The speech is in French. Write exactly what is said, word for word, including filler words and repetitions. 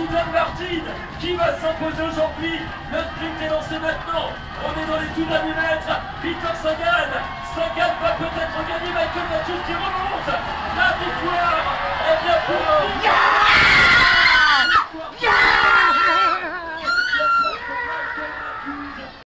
Aston Martin qui va s'imposer aujourd'hui. Le sprint est lancé maintenant. On est dans les tout derniers mètres. Peter Sagan. Sagan va peut-être gagner. Michael Matthews qui remonte.